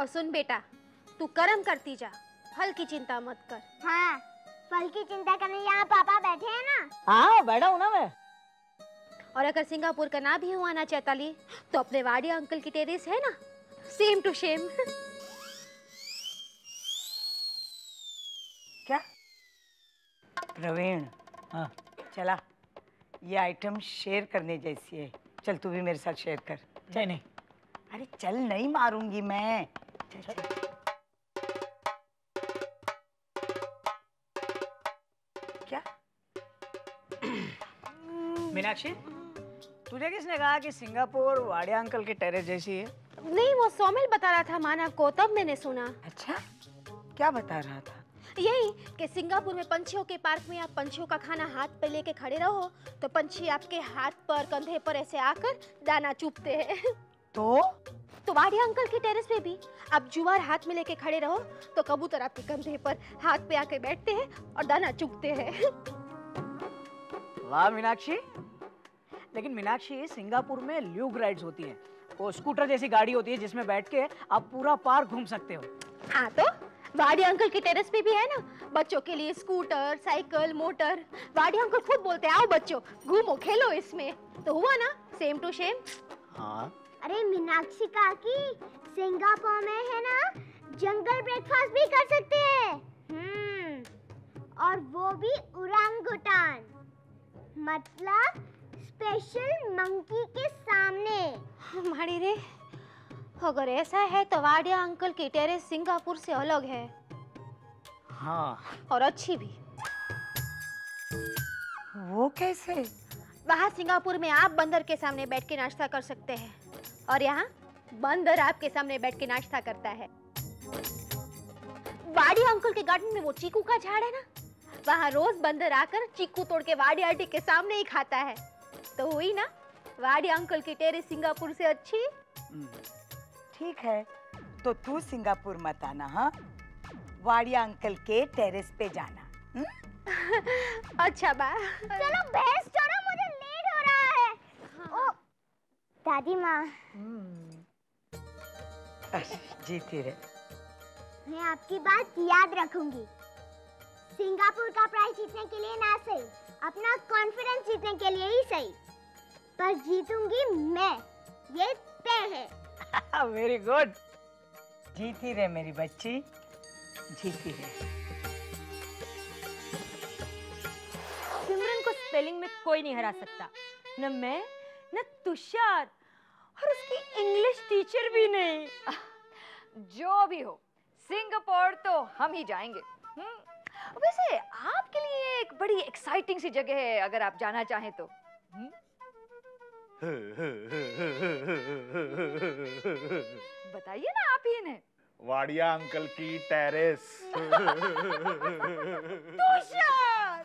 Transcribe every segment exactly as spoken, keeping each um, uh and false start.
और सुन बेटा, तू कर्म करती जा, फल की चिंता मत कर। हाँ, फल की चिंता करने यहाँ पापा बैठे हैं ना। हाँ बैठा हूँ ना मैं। और अगर सिंगापुर का ना भी हुआ ना चैताली, तो अपने वाडिया अंकल की टेरेस है ना, सेम टू सेम। क्या प्रवीण? हाँ चला, ये आइटम शेयर करने जैसी है, चल तू भी मेरे साथ शेयर कर। नहीं नहीं, अरे चल, नहीं मारूंगी मैं, चल चल। क्या मीनाक्षी, तुझे किसने कहा कि सिंगापुर वाडिया अंकल के टेरेस जैसी है? नहीं, वो सोमिल बता रहा था माना को, तब मैंने सुना। अच्छा, क्या बता रहा था? यही कि सिंगापुर में पंछियों के पार्क में आप पंछियों का खाना हाथ पे लेके खड़े रहो तो पंछी आपके हाथ पर, कंधे पर ऐसे आकर दाना चुभते हैं। तो तो वाडिया अंकल के टेरेस पे भी आप जुआर हाथ में लेके खड़े रहो तो कबूतर आपके कंधे पर हाथ पे आके बैठते हैं और दाना चुगते हैं। वाह मीनाक्षी, लेकिन मीनाक्षी सिंगापुर में ल्यूग राइड्स होती हैं, वो स्कूटर जैसी गाड़ी होती है जिसमें बैठ के आप पूरा पार्क घूम सकते हो। हाँ, तो वाडिया अंकल के टेरेस पे भी है ना बच्चों के लिए scooter, cycle, motor. Wadia uncle खुद बोलते हैं आओ बच्चों घूमो खेलो इसमें, तो हुआ ना सेम टू सेम। हाँ अरे मीनाक्षी काकी, सिंगापुर में है ना जंगल ब्रेकफास्ट भी कर सकते हैं। हम्म, और वो भी ओरंगुटान, मतलब स्पेशल मंकी के सामने। हमारी रे, अगर ऐसा है तो वाडिया अंकल की टेरेस सिंगापुर से अलग है। हाँ, और अच्छी भी। वो कैसे? वहाँ सिंगापुर में आप बंदर के सामने बैठ के नाश्ता कर सकते हैं और यहाँ बंदर आपके सामने बैठ के नाश्ता करता है। वाडिया अंकल के गार्डन में वो चीकू का झाड़ है ना, वहाँ रोज बंदर आकर चीकू तोड़ के वाडिया आंटी के सामने ही खाता है। तो हुई ना वाडिया अंकल की टेरेस सिंगापुर से अच्छी। ठीक है, तो तू सिंगापुर मत आना, हाँ, वाडिया अंकल के टेरेस पे जाना। अच्छा बा, चलो बहस छोड़ो, मुझे लेट हो रहा है। हाँ। ओ, दादी माँ, जीती रहे। मैं आपकी बात याद रखूंगी। सिंगापुर का प्राइज जीतने के लिए ना सही, अपना कॉन्फिडेंस जीतने के लिए ही सही, पर जीतूंगी मैं, ये तय है। Very good. जीती रहे मेरी बच्ची, जीती रहे। सिमरन को स्पेलिंग में कोई नहीं हरा सकता, न मैं न तुषार, और उसकी इंग्लिश टीचर भी नहीं। जो भी हो, सिंगापुर तो हम ही जाएंगे। वैसे आपके लिए एक बड़ी एक्साइटिंग सी जगह है, अगर आप जाना चाहें तो। बताइए ना आप ही इन्हें। वाडिया अंकल की terrace. Tushar!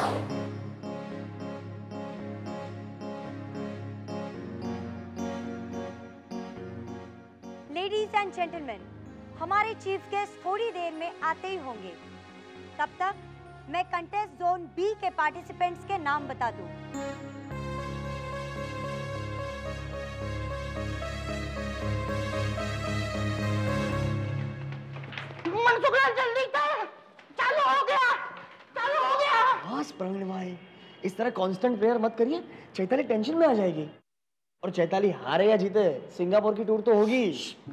Ladies and gentleman, हमारे चीफ गेस्ट थोड़ी देर में आते ही होंगे। तब तक मैं कंटेस्ट जोन बी के पार्टिसिपेंट्स के नाम बता दूं। जल्दी कर, चालू हो गया, चालू हो गया। बस प्रवीण भाई, इस तरह कांस्टेंट प्रेयर मत करिए, चैताली टेंशन में आ जाएगी। और चैताली हारे या जीते, सिंगापुर की टूर तो होगी।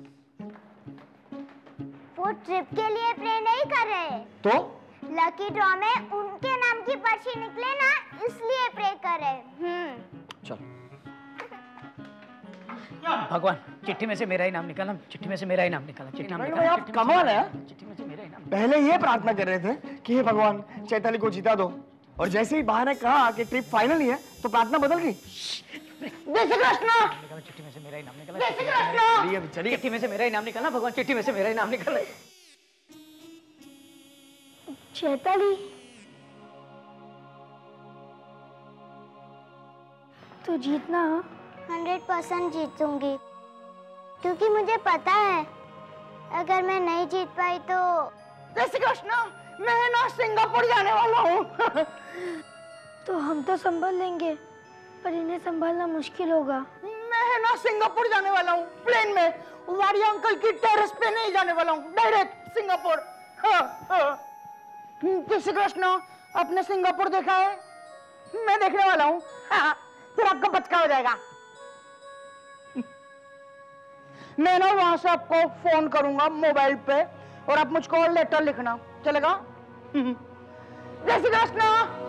वो ट्रिप के लिए प्रे नहीं कर रहे, तो लकी ड्रॉ में उनके नाम की पर्ची निकले ना, इसलिए प्रे कर रहे। हम्म, चलो। भगवान, चिट्ठी में से मेरा ही नाम निकाला, चिट्ठी में से मेरा ही नाम निकाला, चिट्ठी नाम निकाला, आप कमाल है। चिट्ठी में से मेरा ही नाम। पहले ये प्रार्थना कर रहे थे कि हे भगवान चैताली को जिता दो, और जैसे ही बाहर ने कहा कि ट्रिप फाइनल ही है तो प्रार्थना बदल गई। चिट्ठी में से मेरा ही नाम निकाला, चलिए चिट्ठी में से मेरा ही नाम निकाला, भगवान चिट्ठी में से मेरा ही नाम निकाला। चैताली, तो जीतना हंड्रेड परसेंट जीतूंगी, क्योंकि मुझे पता है अगर मैं नहीं जीत पाई तो जय श्री कृष्ण, मैं ना सिंगापुर जाने वाला हूँ। तो हम तो संभाल लेंगे, पर इन्हें संभालना मुश्किल होगा। मैं मैं ना सिंगापुर जाने वाला हूँ प्लेन में, वाडिया अंकल की टेरेस पे नहीं जाने वाला हूँ, डायरेक्ट सिंगापुर। हाँ, हाँ। जय श्री कृष्ण, आपने सिंगापुर देखा है? मैं देखने वाला हूँ, हाँ, फिर आपका बचका हो जाएगा। मैं ना वहां से आपको फोन करूंगा मोबाइल पे और आप मुझको लेटर लिखना, चलेगा? जय श्री कृष्ण।